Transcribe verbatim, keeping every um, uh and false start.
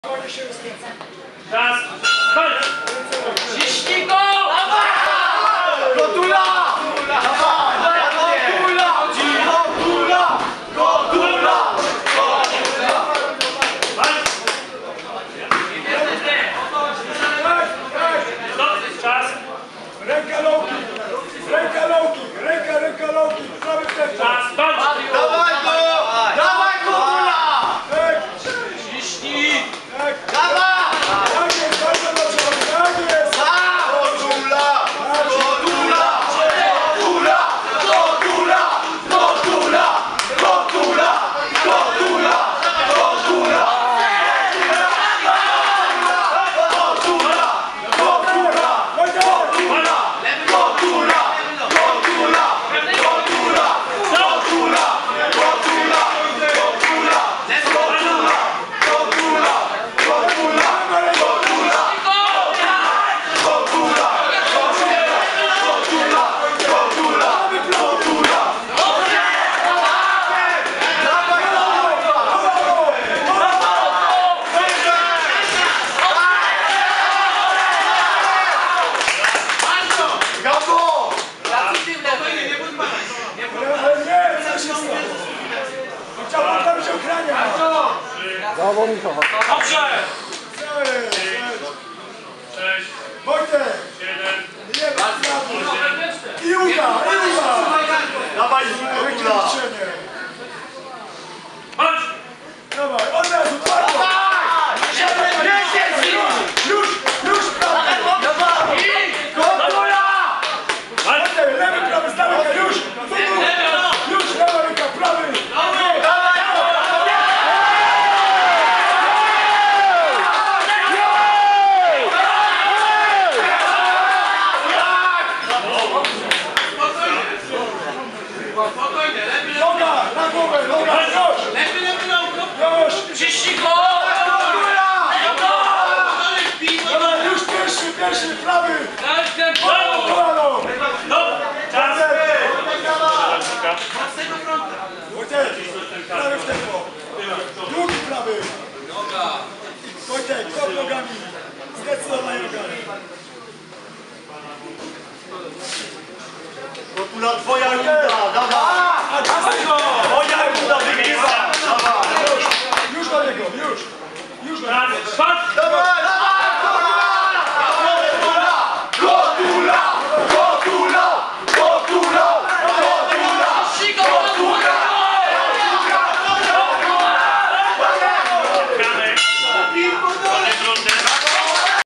Czas! Chodź! Ciśnij go! Gotula! Gotula! Gotula! Gotula! Stop! Czas! Ręka lowki! Ręka lowki! Ręka, ręka lowki! Prawy wstęp! Czas! Chodź! Dawaj go! Dawaj Gotula! Tak! Ciśnij! Tak! Dawaj! Tak jest! Bardzo dobrze! Tak jest! Gotula! Gotula! Gotula! Gotula! Gotula! Gotula! Gotula! Gotula! Chciałbym tam się ochraniać! Dobrze! Cztery! Sześć! Wojtek! Siedem! Nie ma sprawy! I uda! I uda! Dawaj Jakie Gotula! liczenie! Chodź! Dawaj, od razu, twardo! Już, już prawy! Gotula! Wojtek, lewy, prawy, stawy, już! Już, lewa ręka, prawy! Noga, na głowę, noga, już! Lepiej, lepiej, lepiej! Już! Ciśnij go! Dobra, już pierwszy, pierwszy, prawy! Daj tempo! Kolano! Stop! Czas! Wojtek, prawy w tempo! Drugi prawy! Wojtek, top nogami! Zdecydowanie nogami! Gotula, twoja runda! Dawaj! Twoja runda wygrywa! Dawaj! Już do niego, już! Już do niego! Czas! Chodź! Dawaj!